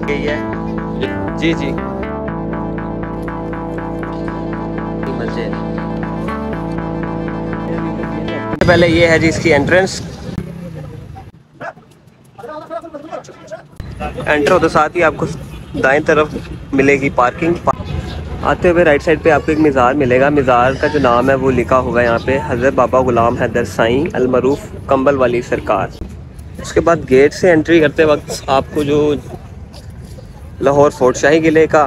गई है जी जी मस्जिद। पहले ये है जी इसकी एंट्रेंस। एंटर होते साथ ही आपको दाएं तरफ मिलेगी पार्किंग। आते हुए राइट साइड पे आपको एक मज़ार मिलेगा। मज़ार का जो नाम है वो लिखा हुआ है यहाँ पे, हज़रत बाबा गुलाम हैदर साईं अलमरूफ कंबल वाली सरकार। उसके बाद गेट से एंट्री करते वक्त आपको जो लाहौर फोर्ट शाही किले का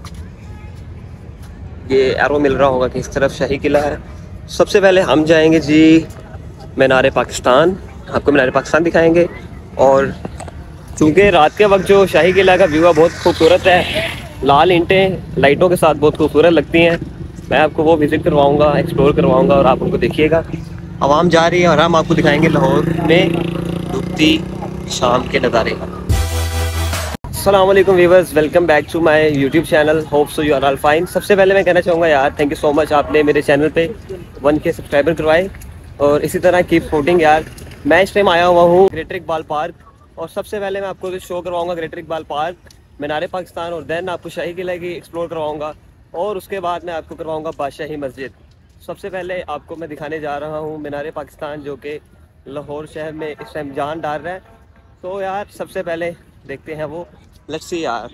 ये एरो मिल रहा होगा कि इस तरफ शाही किला है। सबसे पहले हम जाएंगे जी मीनार पाकिस्तान, आपको मीनार पाकिस्तान दिखाएंगे। और चूँकि रात के वक्त जो शाही किला का व्यू है बहुत खूबसूरत है, लाल ईंटें लाइटों के साथ बहुत खूबसूरत लगती हैं। मैं आपको वो विज़िट करवाऊंगा, एक्सप्लोर करवाऊंगा और आप उनको देखिएगा। आवाम जा रही है और हम आपको दिखाएंगे लाहौर में डूबती शाम के नज़ारे। अस्सलाम वालेकुम viewers, welcome back to my YouTube channel. Hope so you are all fine. सबसे पहले मैं कहना चाहूँगा यार, थैंक यू सो मच, आपने मेरे चैनल पे 1K सब्सक्राइबर करवाए और इसी तरह कीप सपोर्टिंग यार। मैं इस टाइम आया हुआ हूँ ग्रेटर इकबाल पार्क और सबसे पहले मैं आपको शो करवाऊँगा ग्रेटर इकबाल पार्क, मीनार पाकिस्तान और देन आपको शाही किला की एक्सप्लोर करवाऊँगा और उसके बाद मैं आपको करवाऊँगा बादशाही मस्जिद। सबसे पहले आपको मैं दिखाने जा रहा हूँ मीनार पाकिस्तान, जो कि लाहौर शहर में इस टाइम जान डाल रहा है। तो यार सबसे पहले देखते हैं वो, लेट्स सी यार।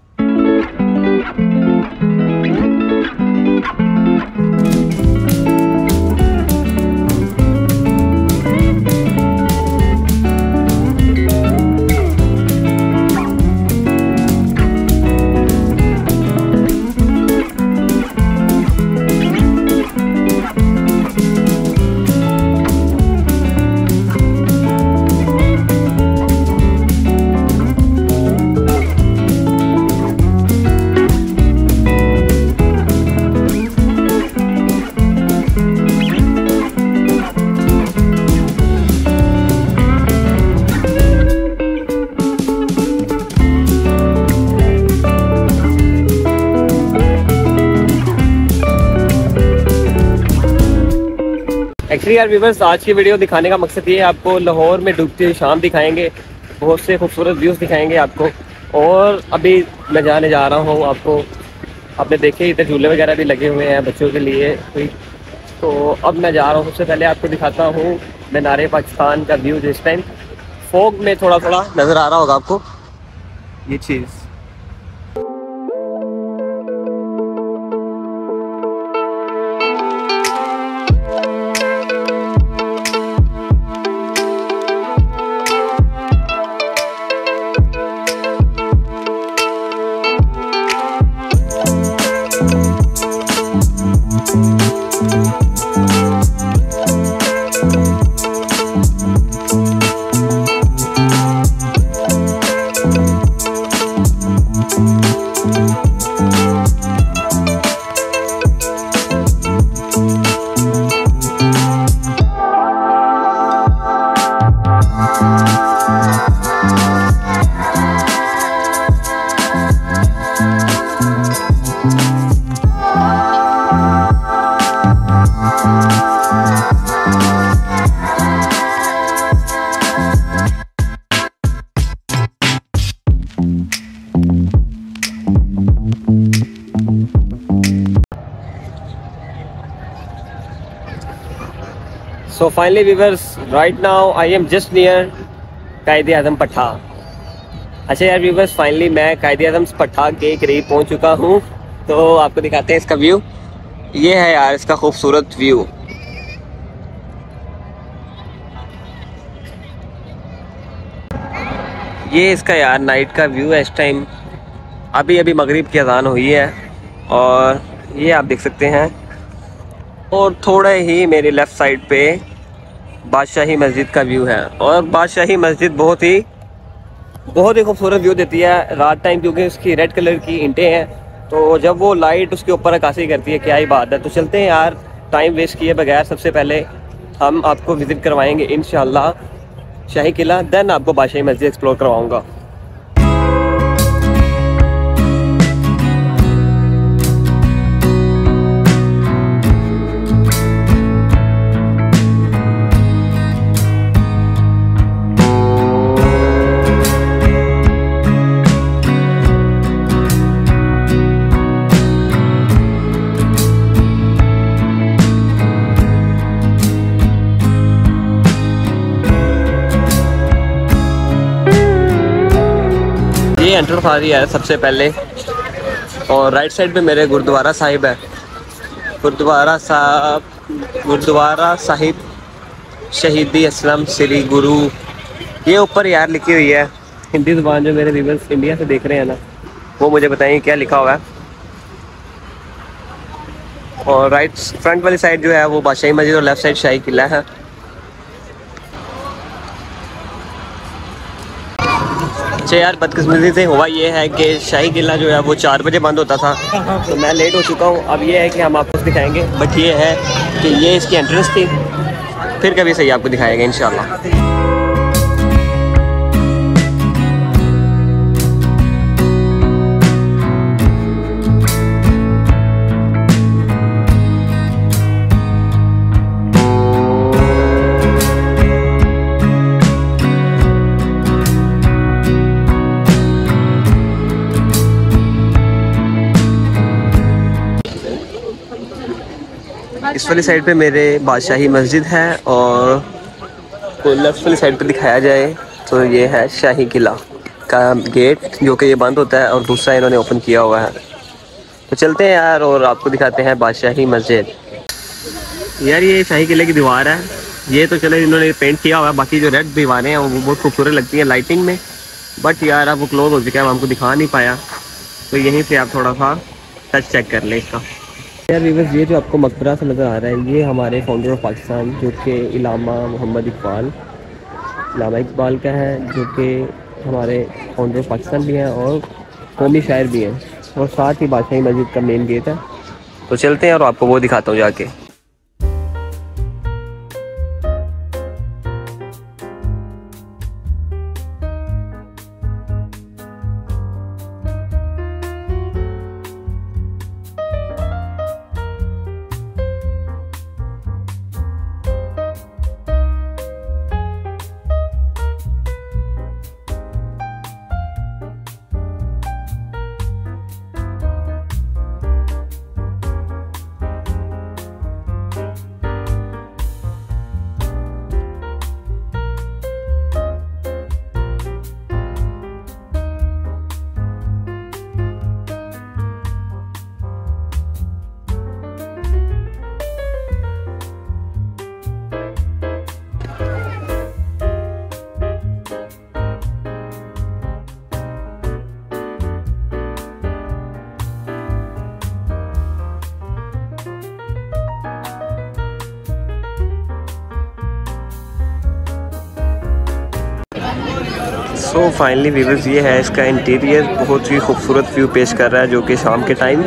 एक्चुअली यार व्यूअर्स, आज की वीडियो दिखाने का मकसद ये है, आपको लाहौर में डूबती हुई शाम दिखाएंगे, बहुत से खूबसूरत व्यूज़ दिखाएंगे आपको। और अभी मैं जाने जा रहा हूँ, आपको आपने देखे इधर झूले वगैरह भी लगे हुए हैं बच्चों के लिए। तो अब मैं जा रहा हूँ, सबसे पहले आपको दिखाता हूँ मीनार पाकिस्तान का व्यू। जिस टाइम फॉग में थोड़ा थोड़ा नज़र आ रहा होगा आपको ये चीज़। So finally viewers, right now I am just near Quaid-e-Azam पट्टा। अच्छा यार व्यूवर्स, फाइनली मैं कायद-ए-आज़म पट्टा के करीब पहुंच चुका हूं। तो आपको दिखाते हैं इसका व्यू। ये है यार इसका खूबसूरत व्यू। ये इसका यार नाइट का व्यू है। इस टाइम अभी अभी मगरिब की अज़ान हुई है और ये आप देख सकते हैं। और थोड़े ही मेरे लेफ़्ट साइड पे बादशाही मस्जिद का व्यू है। और बादशाही मस्जिद बहुत ही खूबसूरत व्यू देती है रात टाइम, क्योंकि उसकी रेड कलर की ईंटें हैं। तो जब वो लाइट उसके ऊपर अक्कासी करती है, क्या ही बात है। तो चलते हैं यार, टाइम वेस्ट किए बगैर सबसे पहले हम आपको विज़िट करवाएंगे इंशाल्लाह शाही किला, देन आपको बादशाही मस्जिद एक्सप्लोर करवाऊँगा। ये एंट्रेंस आ रही है सबसे पहले, और राइट साइड पे मेरे गुरुद्वारा साहिब है। गुरुद्वारा साहिब शहीदी असलम श्री गुरु, ये ऊपर यार लिखी हुई है हिंदी ज़ुबान। जो मेरे व्यूअर्स इंडिया से देख रहे हैं ना, वो मुझे बताएं क्या लिखा हुआ है। और राइट फ्रंट वाली साइड जो है वो बादशाही मस्जिद और लेफ्ट साइड शाही किला है। अच्छा यार, बदकिस्मती से हुआ ये है कि शाही किला जो है वो 4 बजे बंद होता था, तो मैं लेट हो चुका हूँ। अब ये है कि हम आपको दिखाएंगे, बट ये है कि ये इसकी एंट्रेंस थी, फिर कभी सही आपको दिखाएगा इंशाल्लाह। इस वाली साइड पे मेरे बादशाही मस्जिद है, और लेफ्ट वाली साइड पे दिखाया जाए तो ये है शाही किला का गेट, जो कि ये बंद होता है, और दूसरा इन्होंने ओपन किया हुआ है। तो चलते हैं यार और आपको दिखाते हैं बादशाही मस्जिद। यार ये शाही किले की दीवार है, ये तो चलो इन्होंने पेंट किया हुआ है, बाकी जो रेड दीवारें हैं वो बहुत खूबसूरत लगती हैं लाइटिंग में, बट यार अब वो क्लोज हो चुका है, हमको दिखा नहीं पाया। तो यहीं से आप थोड़ा सा टच चेक कर लें इसका। यार व्यूअर्स, ये जो आपको मकबरा से नज़र आ रहा है, ये हमारे फाउंडर ऑफ पाकिस्तान जो कि इलामा मोहम्मद इकबाल का है, जो कि हमारे फाउंडर ऑफ पाकिस्तान भी हैं और कौमी शायर भी हैं, और साथ ही बादशाही मस्जिद का मेन गेट है। तो चलते हैं और आपको वो दिखाता हूँ जाके। सो फाइनली व्यूअर्स, ये है इसका इंटीरियर, बहुत ही खूबसूरत व्यू पेश कर रहा है, जो कि शाम के टाइम।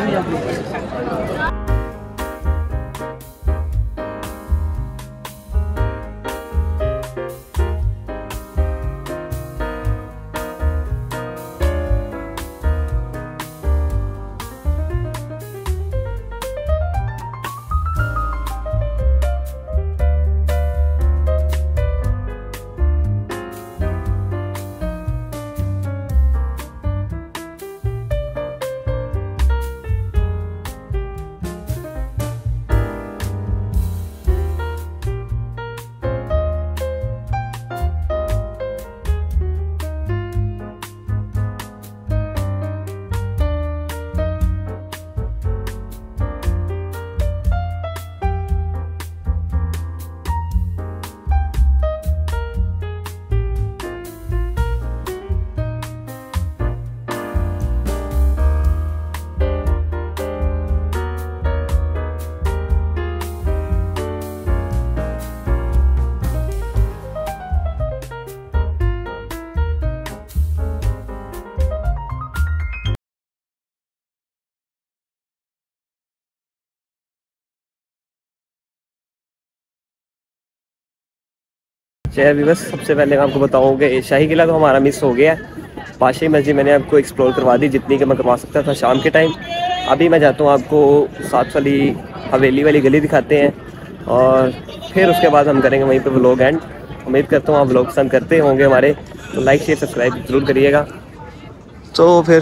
चलिए अभी बस सबसे पहले मैं आपको बताऊँ कि शाही किला तो हमारा मिस हो गया है। बादशाही मस्जिद मैंने आपको एक्सप्लोर करवा दी जितनी कि मैं करवा सकता था शाम के टाइम। अभी मैं जाता हूँ आपको साथ वाली हवेली वाली गली दिखाते हैं, और फिर उसके बाद हम करेंगे वहीं पे व्लॉग एंड। उम्मीद करता हूँ आप व्लॉग पसंद करते होंगे हमारे, तो लाइक शेयर सब्सक्राइब ज़रूर करिएगा। तो फिर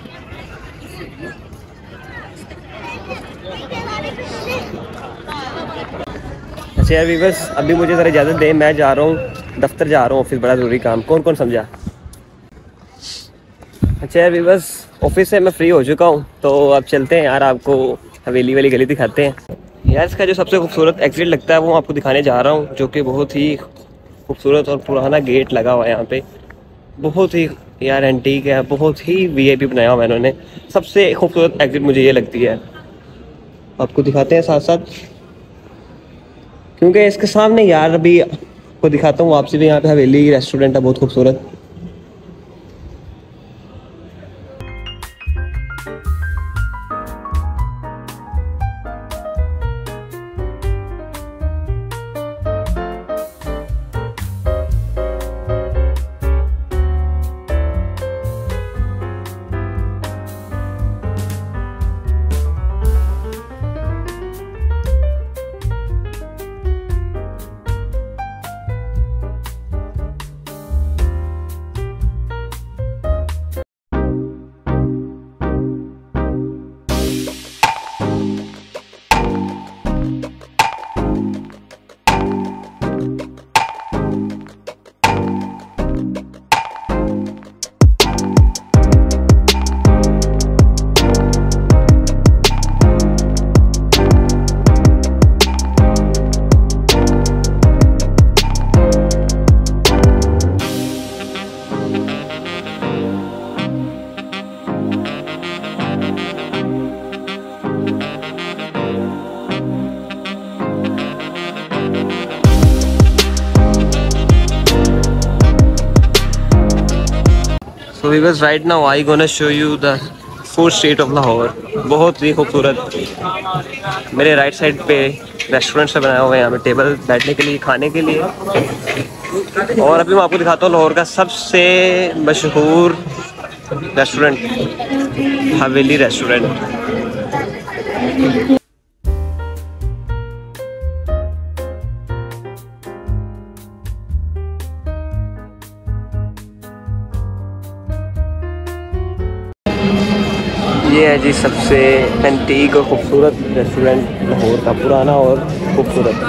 अच्छा यार वीवर्स, अभी मुझे ज़रा इजाज़त दें, मैं जा रहा हूँ दफ्तर, जा रहा हूँ ऑफिस, बड़ा ज़रूरी काम। कौन कौन समझा? अच्छा यार, बस ऑफिस से मैं फ्री हो चुका हूँ, तो अब चलते हैं यार, आपको हवेली वाली गली दिखाते हैं। यार इसका जो सबसे खूबसूरत एग्जिट लगता है वो आपको दिखाने जा रहा हूँ, जो कि बहुत ही खूबसूरत और पुराना गेट लगा हुआ है यहाँ पे। बहुत ही यार एंटीक है, बहुत ही वीआईपी बनाया हुआ है इन्होंने। सबसे खूबसूरत एग्जिट मुझे ये लगती है, आपको दिखाते हैं साथ साथ, क्योंकि इसके सामने यार अभी आपको दिखाता हूँ वापसी भी, यहाँ पे हवेली रेस्टोरेंट है बहुत खूबसूरत। So because right now I gonna show you the food street of Lahore। बहुत ही खूबसूरत, मेरे राइट साइड पे रेस्टोरेंट से बनाया हुआ है, यहाँ पे टेबल बैठने के लिए, खाने के लिए। और अभी मैं आपको दिखाता हूँ लाहौर का सबसे मशहूर रेस्टोरेंट, हवेली रेस्टोरेंट। ये है जी सबसे एंटीक और खूबसूरत रेस्टोरेंट लाहौर का, पुराना और खूबसूरत।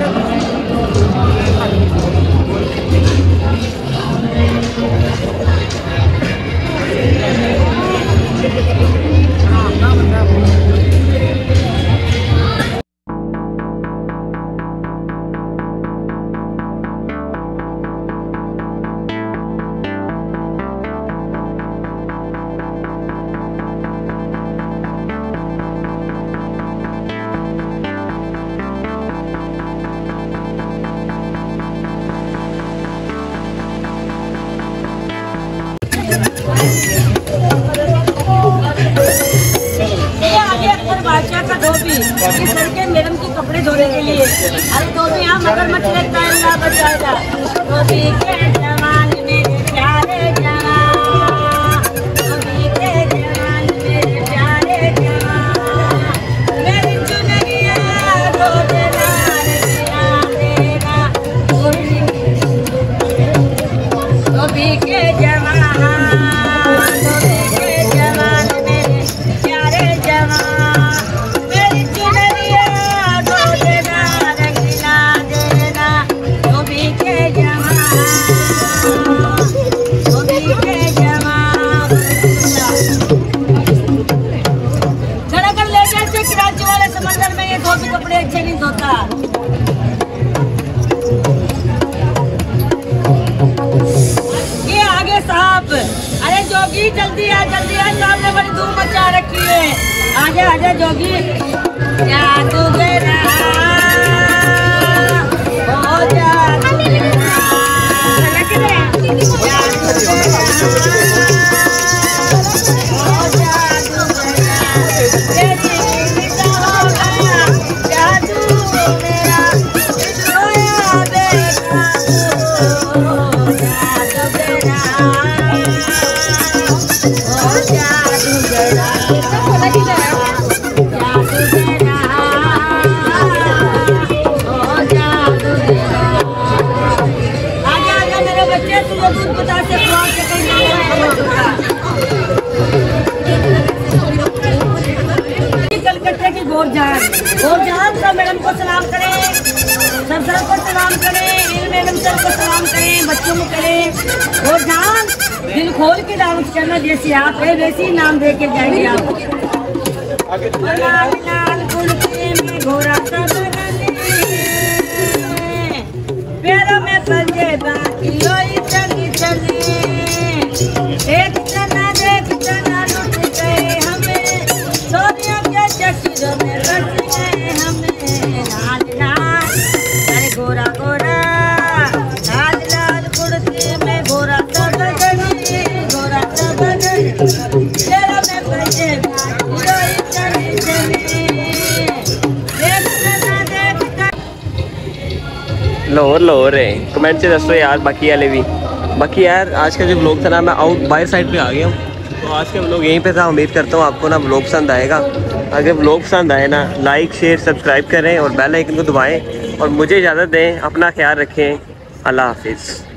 मैडम के कपड़े धोने के लिए, अरे तो भी यहाँ मगरमच्छ लगता है, अल्लाह बचाएगा। धोबी के जवान मेरे प्यारे जवान, धोबी के जवान मेरे प्यारे जवान, मेरी चुनरिया धो देना देना, धोबी के जवान, धोबी के जवान मेरे प्यारे जवान, कपड़े अच्छे नहीं धोता। ये आगे साहब, अरे जोगी जल्दी आ साहब ने बड़ी धूम मचा रखी है। आजा आजा जोगी, जादू तेरा हो जादू तेरा, जादू तेरा हो जादू तेरा, सब मैडम को सलाम करें, सब को सलाम करें, मैडम सर को सलाम करें, बच्चों को करें। और जान दिल खोल के डांस करना, जैसे आप है वैसे ही नाम दे के जाएंगे आप। लाल लाल कुर्ते में घोड़ा सा बदले, पैरों में पंजे बाकी लोई चली चली, एक जना देख जना लुट गए हमें, सोनियों के चक्करों में बच गए हमें। लाल लाल अरे गोरा गोरा, लाल लाल कुर्ते में घोड़ा सा बदले, घोड़ा सा बदले, पैरों में पंजे बाकी लोई चली चली, एक जना देख जना। लाहौर है, कमेंट से दसो यार बाकी वाले भी। बाकी यार आज का जो व्लॉग था ना, मैं आउट बाहर साइड पे आ गया हूँ, तो आज का व्लॉग यहीं पे था। उम्मीद करता हूँ आपको ना व्लॉग पसंद आएगा। अगर व्लॉग पसंद आए ना, लाइक शेयर सब्सक्राइब करें और बेल आइकन को दबाएं और मुझे इजाज़त दें। अपना ख्याल रखें। अल्लाह हाफिज़।